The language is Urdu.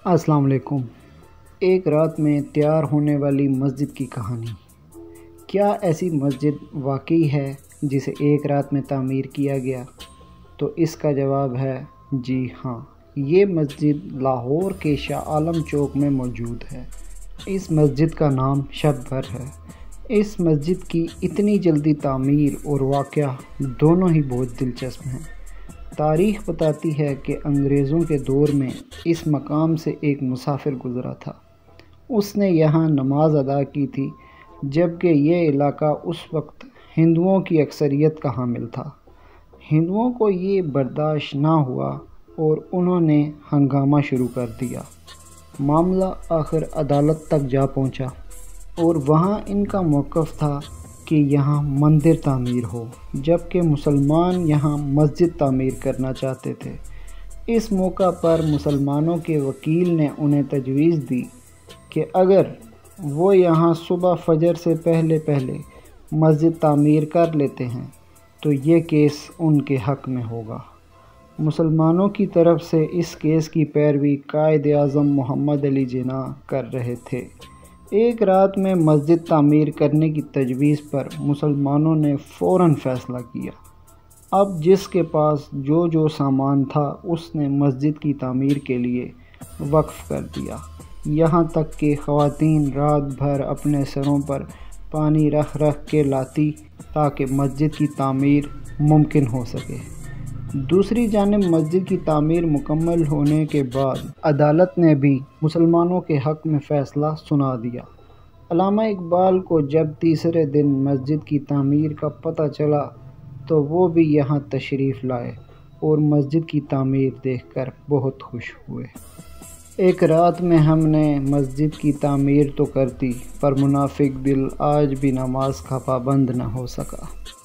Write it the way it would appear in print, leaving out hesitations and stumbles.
السلام علیکم۔ ایک رات میں تیار ہونے والی مسجد کی کہانی۔ کیا ایسی مسجد واقعی ہے جسے ایک رات میں تعمیر کیا گیا؟ تو اس کا جواب ہے جی ہاں، یہ مسجد لاہور کے شاہ عالم چوک میں موجود ہے۔ اس مسجد کا نام شب بھر ہے۔ اس مسجد کی اتنی جلدی تعمیر اور واقعہ دونوں ہی بہت دلچسپ ہیں۔ تاریخ بتاتی ہے کہ انگریزوں کے دور میں اس مقام سے ایک مسافر گزرا تھا۔ اس نے یہاں نماز ادا کی تھی، جبکہ یہ علاقہ اس وقت ہندوؤں کی اکثریت کا حامل تھا۔ ہندوؤں کو یہ برداشت نہ ہوا اور انہوں نے ہنگامہ شروع کر دیا۔ معاملہ آخر عدالت تک جا پہنچا اور وہاں ان کا موقف تھا کہ یہاں مندر تعمیر ہو، جبکہ مسلمان یہاں مسجد تعمیر کرنا چاہتے تھے۔ اس موقع پر مسلمانوں کے وکیل نے انہیں تجویز دی کہ اگر وہ یہاں صبح فجر سے پہلے مسجد تعمیر کر لیتے ہیں تو یہ کیس ان کے حق میں ہوگا۔ مسلمانوں کی طرف سے اس کیس کی پیروی قائد اعظم محمد علی جناح کر رہے تھے۔ ایک رات میں مسجد تعمیر کرنے کی تجویز پر مسلمانوں نے فوراً فیصلہ کیا۔ اب جس کے پاس جو سامان تھا اس نے مسجد کی تعمیر کے لیے وقف کر دیا، یہاں تک کہ خواتین رات بھر اپنے سروں پر پانی رکھ کے لاتی تاکہ مسجد کی تعمیر ممکن ہو سکے۔ دوسری جانب مسجد کی تعمیر مکمل ہونے کے بعد عدالت نے بھی مسلمانوں کے حق میں فیصلہ سنا دیا۔ علامہ اقبال کو جب تیسرے دن مسجد کی تعمیر کا پتہ چلا تو وہ بھی یہاں تشریف لائے اور مسجد کی تعمیر دیکھ کر بہت خوش ہوئے۔ ایک رات میں ہم نے مسجد کی تعمیر تو کر دی، پر منافق دل آج بھی نماز کا پابند نہ ہو سکا۔